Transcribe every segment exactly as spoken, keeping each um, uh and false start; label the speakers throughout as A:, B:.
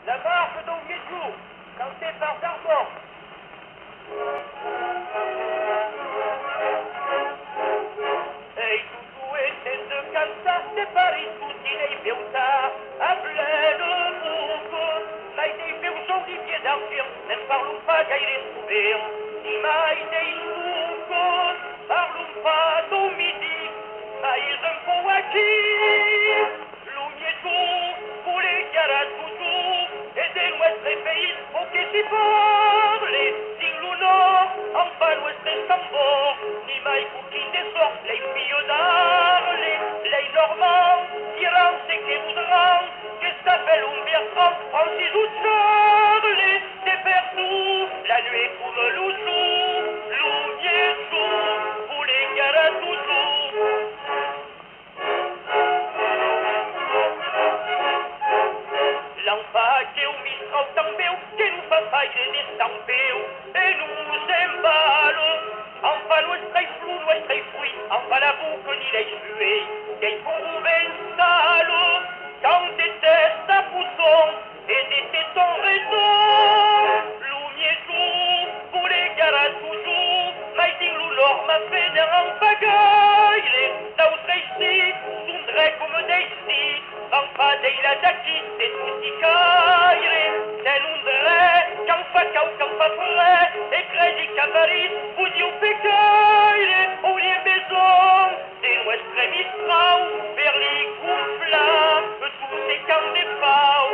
A: La marche donc Miéjou, cantée par Darbon. Ei, tudo esse cantar de Paris, tutinei peutar, a pleine boucle, mais des peus oliviers d'argent, ne parlons pas gaire souvert, ni mai des boucles, parlons pas d'au midi, mais un peu aquí, l'uniétou, pour les caras toujours, et de notre pays, au que s'y parle, sin l'honneur, enfin notre tambor, ni mai pour de sorte, les filles d'Arles, les Normands, diront ce que voudront, que s'appelle un bertrand, Francis ou Charles, c'est partout, la nuit comme le jour, l'uniétou, pour les caras toujours. L'enfant que o mistral tambeu, que no papai de estampeu, e nos embalo, enfin nostre flu, nostre fruit, enfin la boucle ni les juets, que conven salo, quand déteste à pousson, et d'été ton raison, l'uniétou, pour les garas toujours, mais ding l'oulor m'a fait d'un en pagaille, d'autres ici, sondrait comme des ici, enfin des la daqui, des tutti caire, c'est l'undre, qu'en fa cau, qu'en fa près, et credi qu'à Paris, vous dites au pécaire, on y est maison, des nostres mistrau, vers les coups tous ces camps des pau.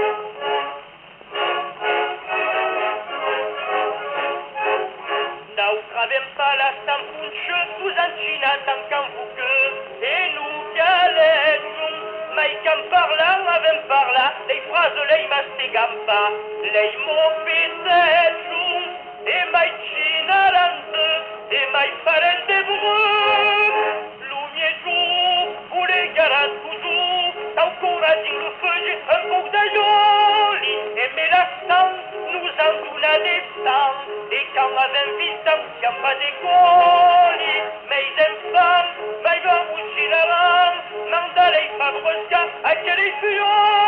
A: N'autre pas la stampunche, sous un china tant qu'en vous que, et nous galèchons, mais qu'en parlant, avem parla, les phrases les mastigam pas, les mots pétechons, et mai chinarante, et mai faren de brun, l'uniétou, pour les garas toujours, tant couraging le feuille, un peu d'aïoli, et mais l'instant, nous en donna des sangs, et quand avem visant, qu'en pas des colis, mais enfants, mais va vous chinaran, mandalei fabrosca, à quel effet